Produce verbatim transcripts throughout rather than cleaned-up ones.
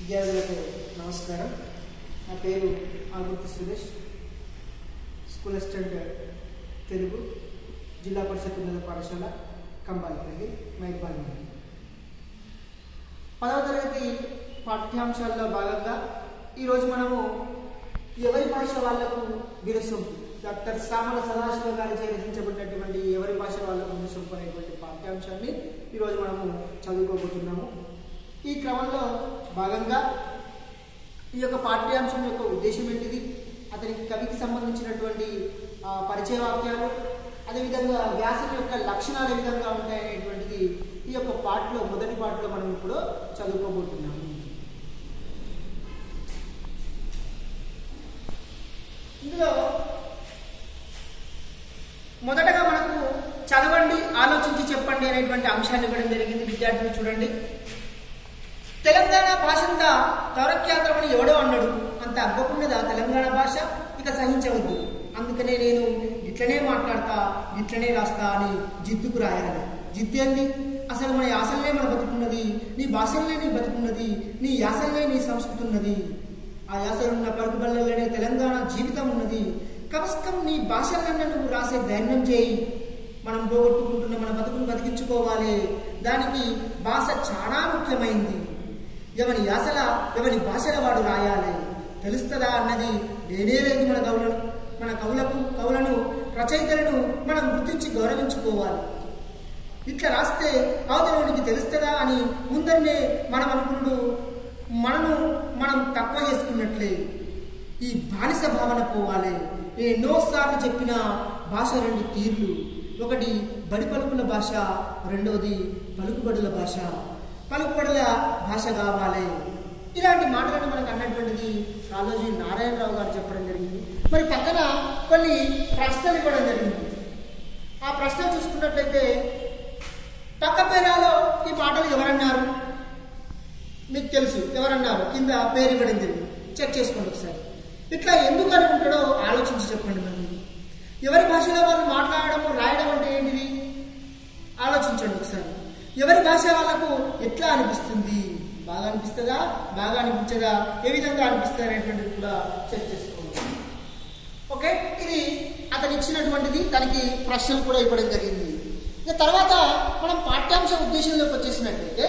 విద్యార్థులకు నమస్కారం. నా పేరు ఆగుర్తి సురేష్, స్కూల్ అసిస్టెంట్ తెలుగు, జిల్లా పరిషత్ ఉన్నత పాఠశాల కంబాలపల్లి, మైపాలి. పదవ తరగతి పాఠ్యాంశాల్లో భాగంగా ఈరోజు మనము ఎవరి భాష వాళ్లకు విరసొంపు, డాక్టర్ సామల సదాశివ గారిచే రచించబడినటువంటి ఎవరి భాష వాళ్లకు విరసొంపు అనేటువంటి పాఠ్యాంశాన్ని ఈరోజు మనము చదువుకోబోతున్నాము. ఈ క్రమంలో భాగంగా ఈ యొక్క పాఠ్యాంశం యొక్క ఉద్దేశం ఏంటిది, అతనికి కవికి సంబంధించినటువంటి పరిచయ వాక్యాలు, అదేవిధంగా వ్యాసం యొక్క లక్షణాలు ఏ విధంగా ఉంటాయనేటువంటిది ఈ యొక్క పాటలో మొదటి పాటలో మనం ఇప్పుడు చదువుకోబోతున్నాము. ఇందులో మొదటగా మనకు చదవండి, ఆలోచించి చెప్పండి అనేటువంటి అంశాన్ని ఇవ్వడం జరిగింది. విద్యార్థులు చూడండి. తెలంగాణ భాష అంతా దౌరఖ్యాత్రమని ఎవడో అన్నాడు, అంత అగ్గకున్నదా తెలంగాణ భాష, ఇక సహించవద్దు, అందుకనే నేను ఇట్లనే మాట్లాడతా, ఇట్లనే రాస్తా అని జిద్దుకు రాయాలి. జిద్దు ఏంది? అసలు మన యాసలనే మన బతుకున్నది, నీ భాషలనే నీ బతుకున్నది, నీ యాసలనే నీ సంస్కృతి ఉన్నది, ఆ యాసలున్న పలుకుబల్లలోనే తెలంగాణ జీవితం ఉన్నది. కమస్కం నీ భాషలన్నా నువ్వు రాసే ధైర్యం చేయి. మనం పోగొట్టుకుంటున్న మన బతుకును బతికించుకోవాలి. దానికి భాష చాలా ముఖ్యమైంది. ఎవని యాసల ఎవని భాషల వాడు రాయాలి. తెలుస్తుందా అన్నది లేనే లేదు. మన కవులను మన కవులకు కవులను రచయితలను మనం గుర్తించి గౌరవించుకోవాలి. ఇట్లా రాస్తే అవతలోనికి తెలుస్తుందా అని ముందరనే మనం అనుకున్నాడు, మనము మనం తక్కువ చేసుకున్నట్లే. ఈ బానిస భావన పోవాలి. ఎన్నోసార్లు చెప్పిన భాష రెండు తీర్లు, ఒకటి బడి పలుకుల భాష, రెండోది పలుకుబడుల భాష. పలుకుబడుల భాష కావాలి. ఇలాంటి మాటలను మనకు అన్నటువంటిది కాళోజీ నారాయణరావు గారు చెప్పడం జరిగింది. మరి పక్కన కొన్ని ప్రశ్నలు ఇవ్వడం జరిగింది. ఆ ప్రశ్నలు చూసుకున్నట్లయితే పక్క పేరాలో ఈ మాటలు ఎవరన్నారు మీకు తెలుసు, ఎవరన్నారు కింద పేరు ఇవ్వడం జరిగింది. చెక్ చేసుకోండి ఒకసారి. ఇట్లా ఎందుకు అనుకుంటాడో ఆలోచించి చెప్పండి. మరి ఎవరి భాషలో వాళ్ళు మాట్లాడడం రాయడం అంటే ఏంటిది ఆలోచించండి ఒకసారి. ఎవరి భాష వాళ్ళకు ఎట్లా అనిపిస్తుంది, బాగా అనిపిస్తుందా, బాగా అనిపించదా, ఏ విధంగా అనిపిస్తుంది అనేటువంటిది కూడా చెక్ చేసుకోండి. ఓకే, ఇది అతను ఇచ్చినటువంటిది. దానికి ప్రశ్నలు కూడా ఇవ్వడం జరిగింది. ఇక తర్వాత మనం పాఠ్యాంశ ఉద్దేశంలోకి వచ్చేసినట్లయితే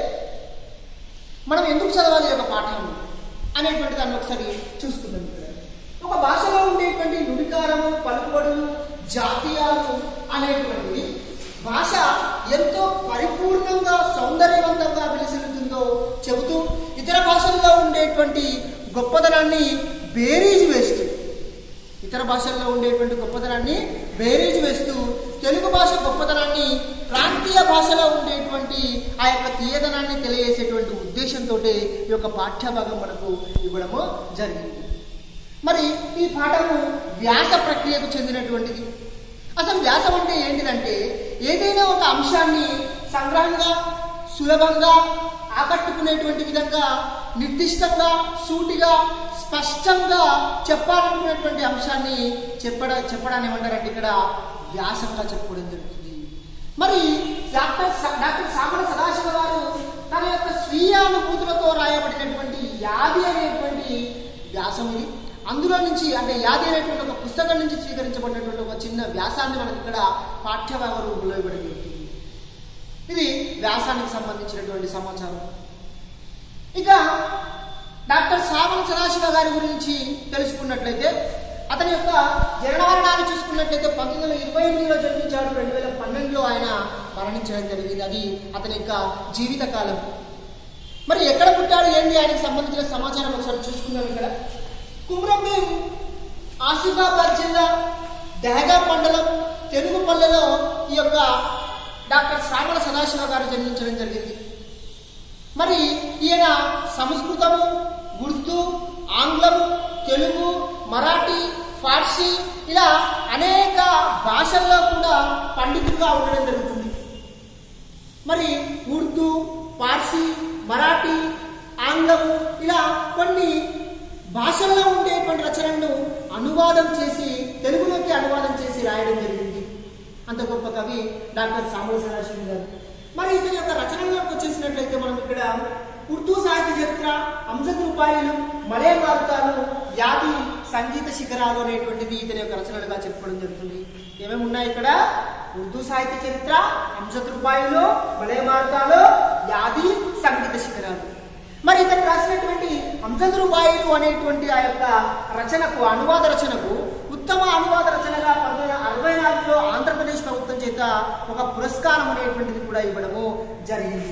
మనం ఎందుకు చదవాలి ఒక పాఠం అనేటువంటి దాన్ని ఒకసారి చూసుకుందాం. ఒక భాషలో ఉండేటువంటి నుడికారము, పలుకుబడులు, జాతీయాలు అనేటువంటివి భాష ఎంతో పరిపూర్ణంగా సౌందర్యవంతంగా విలసిల్లుతుందో చెబుతూ ఇతర భాషల్లో ఉండేటువంటి గొప్పదనాన్ని బేరీజు వేస్తూ ఇతర భాషల్లో ఉండేటువంటి గొప్పదనాన్ని బేరీజు వేస్తూ తెలుగు భాష గొప్పదనాన్ని ప్రాంతీయ భాషలో ఉండేటువంటి ఆ యొక్క తీయదనాన్ని తెలియజేసేటువంటి ఉద్దేశంతో ఈ యొక్క పాఠ్యభాగం మనకు ఇవ్వడము జరిగింది. మరి ఈ పాఠము వ్యాస ప్రక్రియకు చెందినటువంటిది. అసలు వ్యాసం అంటే ఏంటిదంటే ఏదైనా ఒక అంశాన్ని సంగ్రహంగా, సులభంగా, ఆకట్టుకునేటువంటి విధంగా, నిర్దిష్టంగా, సూటిగా, స్పష్టంగా చెప్పాలనుకునేటువంటి అంశాన్ని చెప్పడ చెప్పడాన్ని ఏమంటారంటే ఇక్కడ వ్యాసంగా చెప్పుకోవడం జరుగుతుంది. మరి డాక్టర్ డాక్టర్ సామల సదాశివ గారు తన యొక్క స్వీయ అనుభూతులతో రాయబడినటువంటి యాది అనేటువంటి వ్యాసం ఇది. అందులో నుంచి అంటే యాది అనేటువంటి ఒక పుస్తకం నుంచి స్వీకరించబడినటువంటి ఒక చిన్న వ్యాసాన్ని మనకి ఇక్కడ పాఠ్యభాగ రూపంలో ఇవ్వడం జరుగుతుంది. ఇది వ్యాసానికి సంబంధించినటువంటి సమాచారం. ఇక డాక్టర్ సామల సదాశివ గారి గురించి తెలుసుకున్నట్లయితే అతని యొక్క జననమరణాన్ని చూసుకున్నట్లయితే పంతొమ్మిది వందల ఇరవై ఎనిమిదిలో జన్మించాడు. రెండు వేల పన్నెండులో ఆయన మరణించడం జరిగింది. అది అతని యొక్క జీవితకాలం. మరి ఎక్కడ పుట్టాడు ఏంటి ఆయనకు సంబంధించిన సమాచారం ఒకసారి చూసుకుందాం. ఇక్కడ కుమ్రంభీం ఆసిఫాబాద్ జిల్లా దహగా మండలం తెలుగుపల్లెలో ఈ యొక్క డాక్టర్ సామల సదాశివ గారు జన్మించడం జరిగింది. మరి ఈయన సంస్కృతము, ఉర్దూ, ఆంగ్లము, తెలుగు, మరాఠీ, ఫార్సీ ఇలా అనేక భాషల్లో కూడా పండితులుగా ఉండడం జరుగుతుంది. మరి ఉర్దూ, ఫార్సీ, మరాఠీ, ఆంగ్లము ఇలా కొన్ని భాషల్లో ఉండేటువంటి రచనలను అనువాదం చేసి తెలుగులోకి అనువాదం చేసి రాయడం జరిగింది. అంత గొప్ప కవి డాక్టర్ సామల సదాశివ గారు. మరి ఇతని యొక్క రచనల్లోకి వచ్చేసినట్లయితే మనం ఇక్కడ ఉర్దూ సాహిత్య చరిత్ర, అంజద్ రూపాయిలు, మలే మార్గాలు, యాది సంగీత శిఖరాలు అనేటువంటిది ఇతని యొక్క రచనలుగా చెప్పుకోవడం జరుగుతుంది. ఏమేమి ఉన్నాయి ఇక్కడ? ఉర్దూ సాహిత్య చరిత్ర, అంజద్ రూపాయిలు, మలే మార్గాలు, యాది సంగీత శిఖరాలు. మరి ఇతను రాసినటువంటి అంజద్ రూపాయిలు అనేటువంటి ఆ యొక్క రచనకు, అనువాద రచనకు ఉత్తమ అనువాద రచనగా పంతొమ్మిది వందల అరవై నాలుగులో ఆంధ్రప్రదేశ్ ప్రభుత్వం చేత ఒక పురస్కారం అనేటువంటిది కూడా ఇవ్వడము జరిగింది.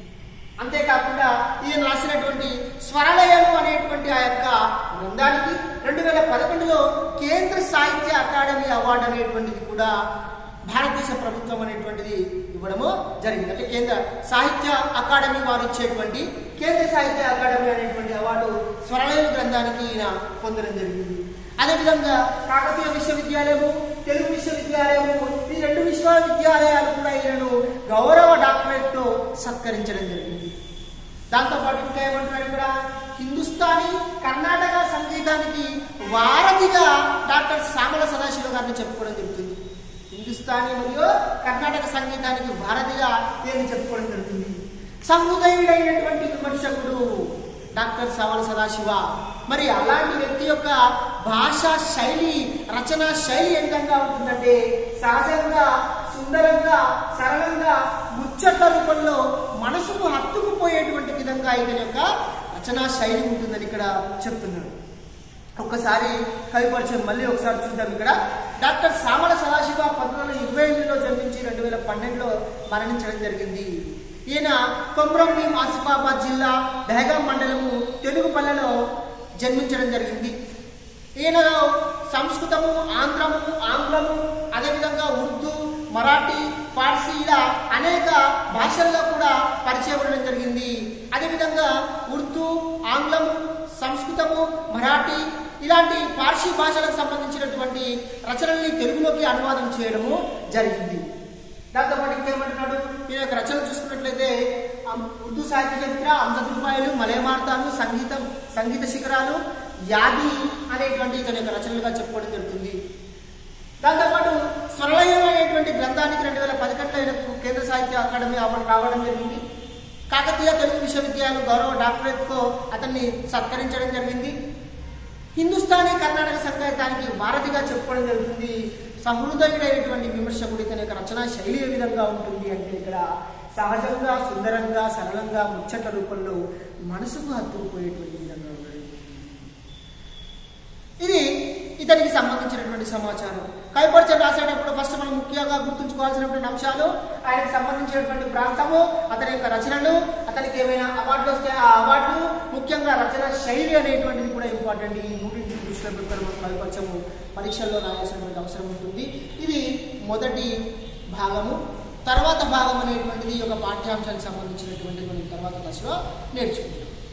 అంతేకాకుండా ఈయన రాసినటువంటి స్వరలయలు అనేటువంటి ఆ యొక్క గ్రంథానికి రెండు వేల పదకొండులో కేంద్ర సాహిత్య అకాడమీ అవార్డు అనేటువంటిది కూడా భారతదేశ ప్రభుత్వం అనేటువంటిది ఇవ్వడము జరిగింది. అంటే కేంద్ర సాహిత్య అకాడమీ వారు ఇచ్చేటువంటి కేంద్ర సాహిత్య అకాడమీ అనేటువంటి అవార్డు స్వరలయలు గ్రంథానికి ఈయన పొందడం జరిగింది. అదేవిధంగా కాకతీయ విశ్వవిద్యాలయము, తెలుగు విశ్వవిద్యాలయము, ఈ రెండు విశ్వవిద్యాలయాలు కూడా ఈయనను గౌరవ డాక్టరేట్ తో సత్కరించడం జరిగింది. దాంతోపాటు ఇంకా ఏమంటున్నాడు ఇక్కడ? హిందుస్థానీ కర్ణాటక సంగీతానికి వారధిగా డాక్టర్ సామల సదాశివ గారిని చెప్పుకోవడం జరుగుతుంది. హిందుస్థానీ మరియు కర్ణాటక సంగీతానికి వారధిగా దీన్ని చెప్పుకోవడం జరుగుతుంది. సహృదయుడైనటువంటి విమర్శకుడు డాక్టర్ సామల సదాశివ. మరి అలాంటి వ్యక్తి యొక్క భాషా శైలి, రచనా శైలి ఏ విధంగా ఉంటుందంటే సహజంగా, సుందరంగా, సరళంగా, ముచ్చట్ల రూపంలో మనసుకు హత్తుకుపోయేటువంటి విధంగా ఇతని యొక్క రచనా శైలి ఉంటుందని ఇక్కడ చెప్తున్నాడు. ఒక్కసారి కవి పరిచయం మళ్ళీ ఒకసారి చూద్దాం. ఇక్కడ డాక్టర్ సామల సదాశివ పంతొమ్మిది వందల ఇరవై ఎనిమిదిలో జన్మించి రెండు వేల పన్నెండులో మరణించడం జరిగింది. ఈయన కొమ్రం భీం ఆసిఫాబాద్ జిల్లా బెహగాం మండలము తెలుగుపల్లెలో జన్మించడం జరిగింది. ఈయనలో సంస్కృతము, ఆంధ్రము, ఆంగ్లము, అదేవిధంగా ఉర్దూ, మరాఠీ, ఫార్సీ ఇలా అనేక భాషల్లో కూడా పరిచయం ఉండడం జరిగింది. అదేవిధంగా ఉర్దూ, ఆంగ్లము, సంస్కృతము, మరాఠీ ఇలాంటి పార్సీ భాషలకు సంబంధించినటువంటి రచనల్ని తెలుగులోకి అనువాదం చేయడము జరిగింది. దాంతోపాటు ఇంకేమంటున్నాడు? ఈయన యొక్క రచనలు చూసుకున్నట్లయితే ఉర్దూ సాహిత్య చరిత్ర, అంజద్ రూపాయిలు, మలే మార్గాలు, సంగీతం సంగీత శిఖరాలు, యాది అనేటువంటి ఇతని యొక్క రచనలుగా చెప్పుకోవడం జరుగుతుంది. దాంతోపాటు స్వరలయం అనేటువంటి గ్రంథానికి రెండు వేల పదకొండులో కేంద్ర సాహిత్య అకాడమీ అవార్డు రావడం జరిగింది. కాకతీయ తెలుగు విశ్వవిద్యాలయం గౌరవ డాక్టరేట్తో అతన్ని సత్కరించడం జరిగింది. హిందుస్థానీ కర్ణాటక సంగీతానికి వారధిగా చెప్పుకోవడం జరుగుతుంది. సహృదయుడైనటువంటి విమర్శకుడు. ఇతని యొక్క రచనా శైలి ఏ విధంగా ఉంటుంది అంటే ఇక్కడ సహజంగా, సుందరంగా, సరళంగా, ముచ్చట్ల రూపంలో మనసుకు హత్తుకుపోయేటువంటి విధంగా ఉంటుంది. ఇది ఇతనికి సంబంధించినటువంటి సమాచారం. కవి పరిచయం రాసేటప్పుడు ఫస్ట్ మనం ముఖ్యంగా గుర్తుంచుకోవాల్సినటువంటి అంశాలు, ఆయనకు సంబంధించినటువంటి ప్రాంతము, అతని యొక్క రచనలు, అతనికి ఏమైనా అవార్డులు వస్తే ఆ అవార్డులు, ముఖ్యంగా రచన శైలి అనేటువంటిది కూడా ఇంపార్టెంట్. ఈ మూడింటిని దృష్టిలో పెట్టుకొని మనం కవి పరిచయము పరీక్షల్లో రాయాల్సినటువంటి అవసరం ఉంటుంది. ఇది మొదటి భాగము. తర్వాత భాగం అనేటువంటిది ఒక పాఠ్యాంశానికి సంబంధించినటువంటి మనం తర్వాత దశలో నేర్చుకుంటాం.